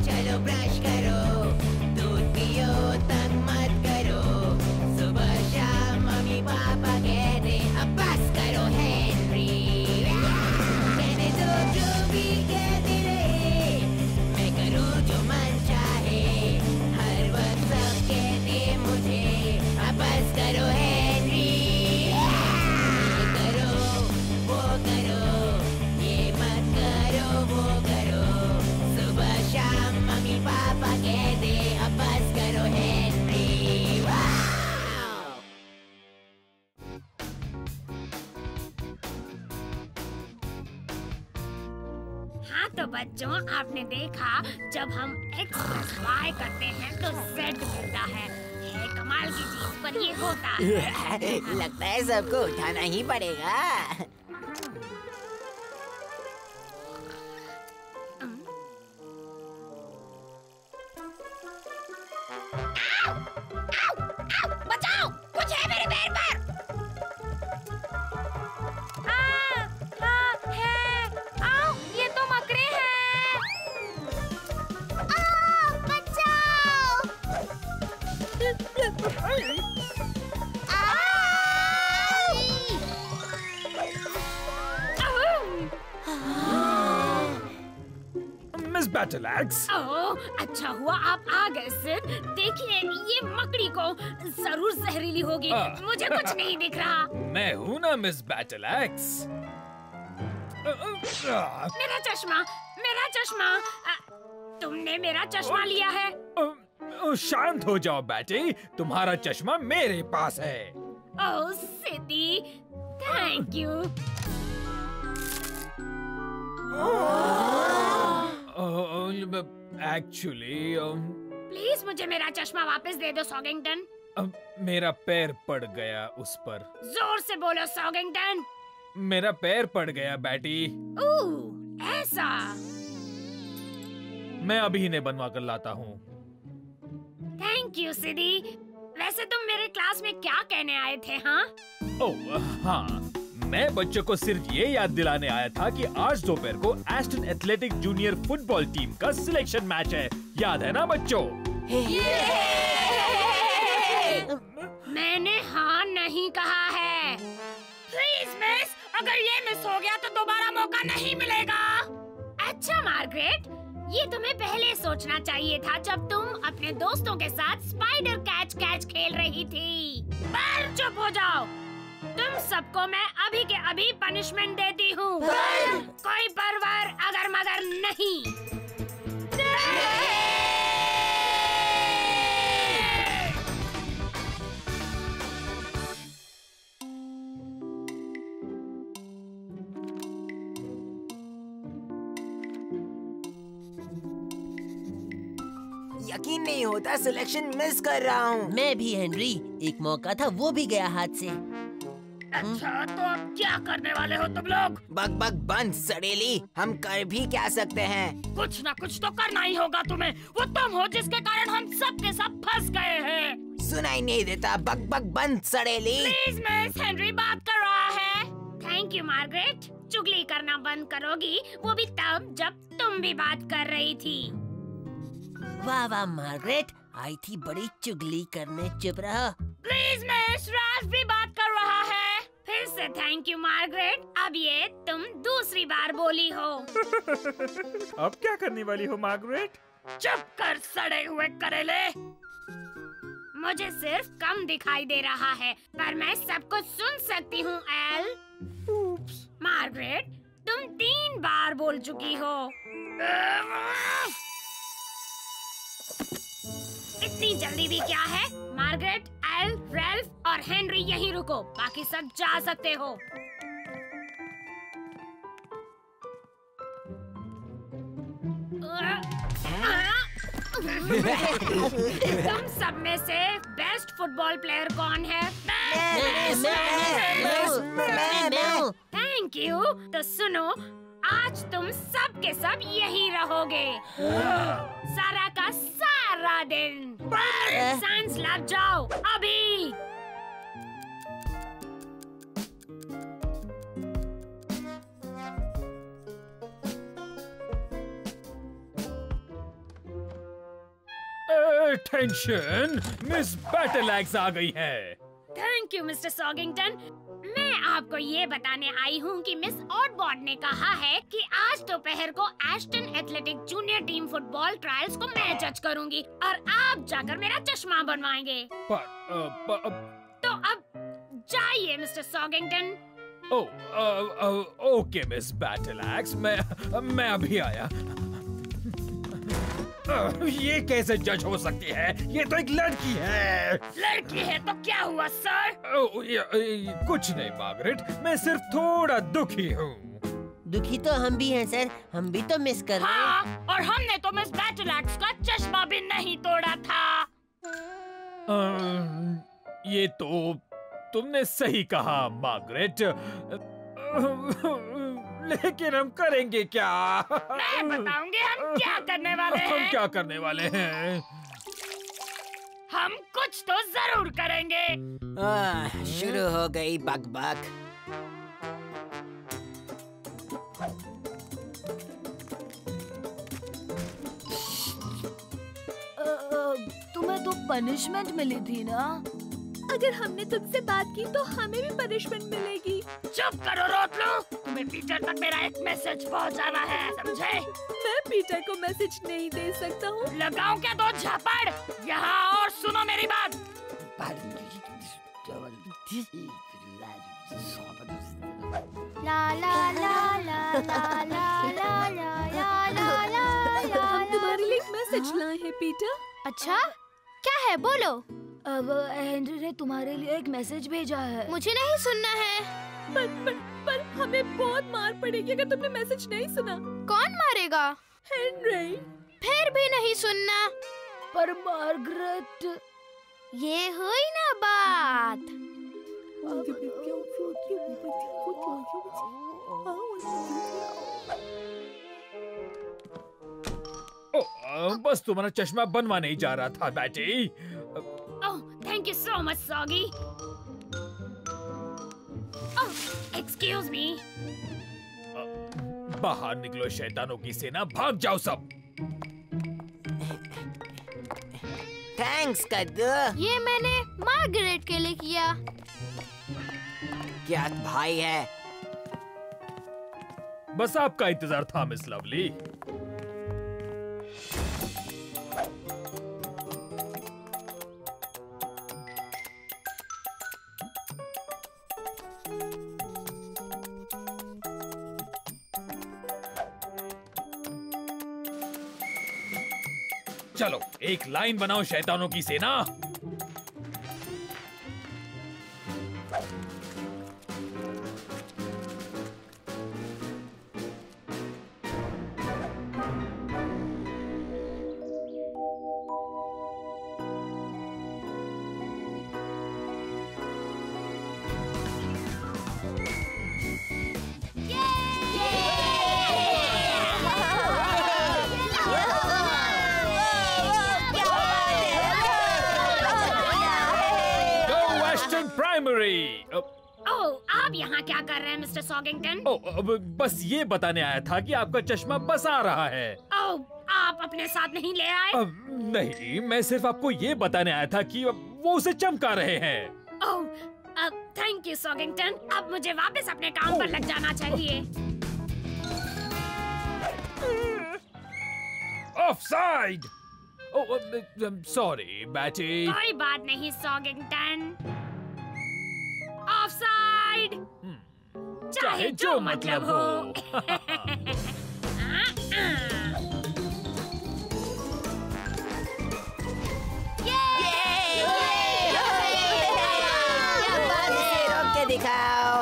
चलो ब्रश करो, दूध पियो तंग मत करो, सुबह शाम मम्मी पापा कहते अब बस करो हेनरी। कहने दो जो भी कहते रहे, मैं करूँ जो मन चाहे, हर वक्त सब कहते मुझे अब बस करो हेनरी। ये करो वो करो, ये मत करो वो करो, सुबह शाम मम्मी पापा कहते अब बस करो हेनरी। वाव! हाँ तो बच्चों, आपने देखा जब हम x + y करते हैं तो z मिलता है। ये कमाल की चीज, पर ये होता है। लगता है सबको उठाना ही पड़ेगा। बचाओ, कुछ है मेरे पैर पर। हाँ है। आओ, ये तो मकड़े हैं। बचाओ। मिस बैटलैक्स, ओह, अच्छा हुआ आप आ गए सिड। देखिए, ये मकड़ी को जरूर जहरीली होगी। मुझे कुछ नहीं दिख रहा। मैं हूँ ना मिस बैटलैक्स। मेरा चश्मा, मेरा चश्मा। तुमने मेरा चश्मा लिया है। शांत हो जाओ बेटी, तुम्हारा चश्मा मेरे पास है। Oh Siddy, thank you. Actually please मुझे मेरा चश्मा वापस दे दो सॉगिंगटन। मेरा पैर पड़ गया उस पर। जोर से बोलो सॉगिंगटन। मेरा पैर पड़ गया बेटी। ऐसा। मैं अभी इन्हें बनवा कर लाता हूँ। Thank you Siddy. वैसे तुम मेरे क्लास में क्या कहने आए थे? हाँ ओह हाँ, मैं बच्चों को सिर्फ ये याद दिलाने आया था कि आज दोपहर को Aston Athletic junior football team का सिलेक्शन मैच है। याद है ना बच्चों? मैंने हाँ नहीं कहा है। प्लीज मिस, अगर ये मिस हो गया तो दोबारा मौका नहीं मिलेगा। अच्छा मार्गरेट, ये तुम्हें पहले सोचना चाहिए था जब तुम अपने दोस्तों के साथ स्पाइडर कैच कैच खेल रही थी। पर चुप हो जाओ। तुम सबको मैं अभी के अभी पनिशमेंट देती हूँ। कोई परवर अगर मगर नहीं। यकीन नहीं होता सिलेक्शन मिस कर रहा हूँ। मैं भी हेनरी, एक मौका था वो भी गया हाथ से। अच्छा तो अब क्या करने वाले हो तुम लोग? बक बक बंद सड़ेली, हम कर भी क्या सकते हैं? कुछ ना कुछ तो करना ही होगा तुम्हें। वो तुम हो जिसके कारण हम सब के सब फंस गए हैं। सुनाई नहीं देता, बक बक बंद सड़ेली। प्लीज मिस, हेनरी बात कर रहा है। Thank you Margaret. चुगली करना बंद करोगी, वो भी तब जब तुम भी बात कर रही थी। वाह वाह मार्गरेट, आई थी बड़ी चुगली करने। चुप रहो। प्लीज मिस, राज भी बात कर रहा है। फिर से थैंक यू मार्गरेट। अब ये तुम दूसरी बार बोली हो। अब क्या करने वाली हो मार्गरेट? चुप कर सड़े हुए करेले। मुझे सिर्फ कम दिखाई दे रहा है, पर मैं सब कुछ सुन सकती हूँ एल। मार्गरेट, तुम 3 बार बोल चुकी हो। इतनी जल्दी भी क्या है? मार्गरेट, एल, रेल्फ और हेनरी यहीं रुको, बाकी सब जा सकते हो। तुम सब में से बेस्ट फुटबॉल प्लेयर कौन है? मैं। Thank you. तो सुनो, आज तुम सब के सब यही रहोगे सारा का सारा दिन। साइंस लैब जाओ अभी। अटेंशन, मिस बैटलैक्स आ गई है। Thank you mister Soggington. मैं आपको ये बताने आई हूँ कि मिस ऑडबॉड ने कहा है कि आज दोपहर को Aston Athletic junior team football trials को मैं जज करूँगी और आप जाकर मेरा चश्मा बनवाएंगे। तो अब जाइए mister Soggington. Okay miss Battleaxe, मैं अभी आया। ये कैसे जज हो सकती है? ये तो एक लड़की है। लड़की है तो क्या हुआ सर? कुछ नहीं मार्गरेट, मैं सिर्फ थोड़ा दुखी हूँ। दुखी तो हम भी हैं सर, हम भी तो मिस कर रहे हैं। हाँ, और हमने तो मिस बैटलैक्स का चश्मा भी नहीं तोड़ा था। ये तो तुमने सही कहा मार्गरेट, लेकिन हम करेंगे क्या? मैं बताऊंगी हम क्या करने वाले हैं। हम क्या करने वाले हैं? हम कुछ तो जरूर करेंगे। शुरू हो गई बकबक। तुम्हें तो पनिशमेंट मिली थी ना? अगर हमने तुमसे बात की तो हमें भी पनिशमेंट मिलेगी। चुप करो रोतलू, तुम्हें पीटर तक मेरा एक मैसेज पहुंचाना है, समझे? मैं पीटर को मैसेज नहीं दे सकता हूँ। लगाऊं क्या दो झापड़? यहाँ और सुनो मेरी बात। ला ला ला ला ला ला ला ला ला ला। हम तुम्हारे लिए एक मैसेज लाए हैं पीटर। अच्छा, क्या है बोलो। अब हेनरी ने तुम्हारे लिए एक मैसेज भेजा है। मुझे नहीं सुनना है। पर हमें बहुत मार पड़ेगी अगर तुमने मैसेज नहीं सुना। कौन मारेगा? हेनरी। फिर भी नहीं सुनना। पर मार्गरेट। ये हुई ना बात। बस तुम्हारा चश्मा बनवा नहीं जा रहा था Betty. Oh, thank you so much Soggy. Oh, excuse me. बाहर निकलो शैतानों की सेना, भाग जाओ सब। थैंक्स कद्दू। ये मैंने मार्गरेट के लिए किया। क्या भाई है? बस आपका इंतजार था मिस लवली। चलो एक लाइन बनाओ शैतानों की सेना। आप यहाँ क्या कर रहे हैं मिस्टर सॉगिंगटन? बस ये बताने आया था कि आपका चश्मा बस आ रहा है। आप अपने साथ नहीं ले आए? नहीं, मैं सिर्फ आपको ये बताने आया था कि वो उसे चमका रहे हैं। Thank you Soggington. अब मुझे वापस अपने काम पर लग जाना चाहिए। ऑफसाइड। Sorry Betty. कोई बात नहीं सॉगिंगटन। ऑफसाइड। चाहे जो मतलब हो। रोक के दिखाओ।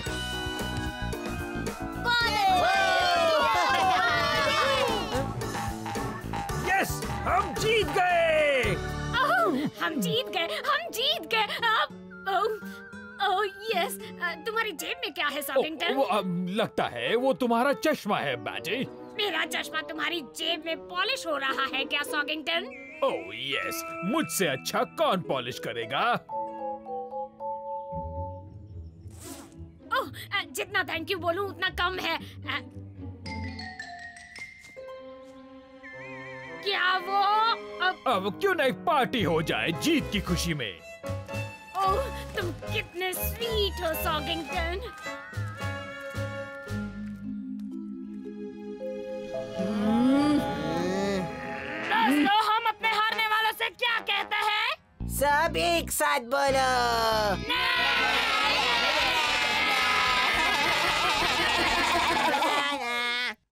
यस, हम जीत गए। हम जीत गए। यस, तुम्हारी जेब में क्या है सॉगिंगटन? लगता है वो तुम्हारा चश्मा है बैटी। मेरा चश्मा तुम्हारी जेब में पॉलिश हो रहा है क्या सॉगिंगटन? ओह यस, मुझसे अच्छा कौन पॉलिश करेगा? ओह, जितना थैंक यू बोलूं उतना कम है। क्या वो अब क्यों ना एक पार्टी हो जाए जीत की खुशी में। ओह, तुम कितने स्वीट हो सॉगिंगटन। दोस्तों, हम अपने हारने वालों से क्या कहते हैं? सब एक साथ बोलो।